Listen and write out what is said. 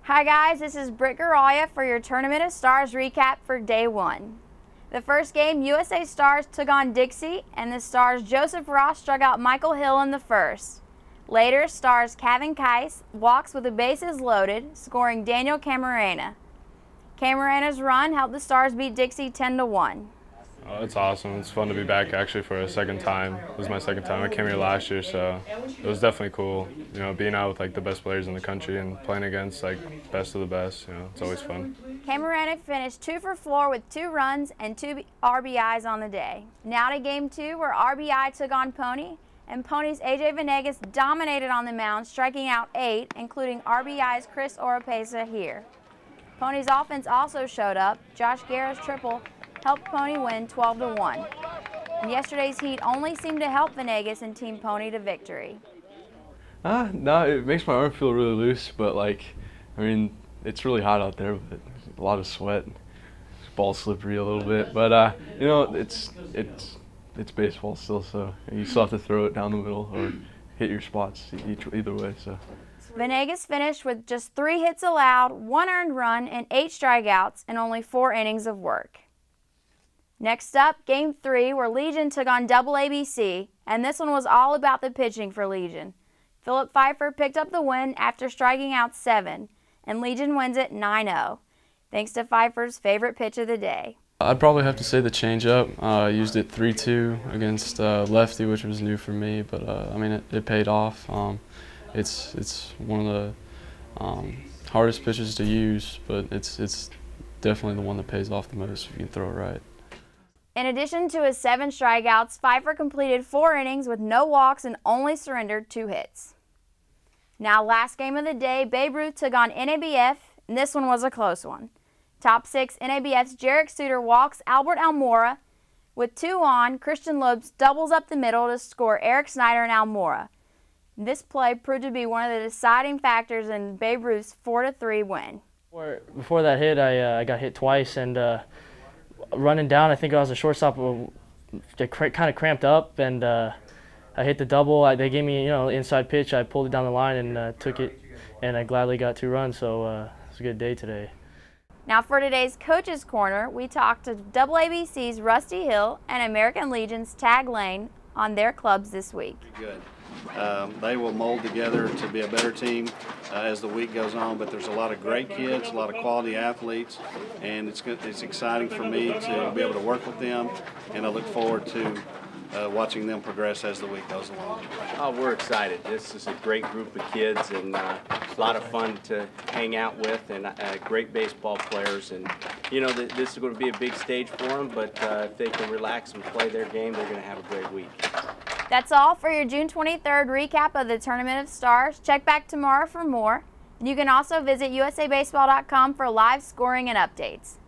Hi guys, this is Britt Garaya for your Tournament of Stars recap for day one. The first game, USA Stars took on Dixie, and the Stars' Joseph Ross struck out Michael Hill in the first. Later, Stars' Kevin Kais walks with the bases loaded, scoring Daniel Camarena. Camarana's run helped the Stars beat Dixie 10-1. Oh, it's awesome. It's fun to be back actually for a second time. This is my second time. I came here last year, so it was definitely cool. You know, being out with like the best players in the country and playing against like best of the best. You know, it's always fun. Camarena finished 2 for 4 with 2 runs and 2 RBIs on the day. Now to game 2, where RBI took on Pony, and Pony's AJ Venegas dominated on the mound, striking out 8, including RBI's Chris Oropesa here. Pony's offense also showed up. Josh Guerra's triple helped Pony win 12-1. And yesterday's heat only seemed to help Venegas and Team Pony to victory. No, it makes my arm feel really loose, but it's really hot out there, but a lot of sweat. Ball's slippery a little bit, but you know, it's baseball still, so you still have to throw it down the middle or hit your spots either way. So. Venegas finished with just 3 hits allowed, 1 earned run, and 8 strikeouts in only 4 innings of work. Next up, Game 3, where Legion took on ABC, and this one was all about the pitching for Legion. Philip Pfeiffer picked up the win after striking out 7, and Legion wins it 9-0, thanks to Pfeiffer's favorite pitch of the day. I'd probably have to say the changeup. I used it 3-2 against lefty, which was new for me, but it paid off. It's one of the hardest pitches to use, but it's definitely the one that pays off the most if you can throw it right. In addition to his 7 strikeouts, Pfeiffer completed 4 innings with no walks and only surrendered 2 hits. Now, last game of the day, Babe Ruth took on NABF, and this one was a close one. Top 6, NABF's Jarek Suter walks Albert Almora. With 2 on, Christian Lopes doubles up the middle to score Eric Snyder and Almora. This play proved to be one of the deciding factors in Babe Ruth's 4-3 win. Before that hit, I got hit twice, and running down, I think I was a shortstop, kind of cramped up, and I hit the double. They gave me, inside pitch. I pulled it down the line and took it, and I gladly got 2 runs, so it was a good day today. Now for today's Coach's Corner, we talked to ABC's Rusty Hill and American Legion's Tag Lane on their clubs this week. Good. They will mold together to be a better team as the week goes on, but there's a lot of great kids, a lot of quality athletes, and it's exciting for me to be able to work with them, and I look forward to watching them progress as the week goes along. Oh, we're excited. This is a great group of kids, and a lot of fun to hang out with, and great baseball players. And this is going to be a big stage for them, but if they can relax and play their game, they're going to have a great week. That's all for your June 23rd recap of the Tournament of Stars. Check back tomorrow for more. You can also visit usabaseball.com for live scoring and updates.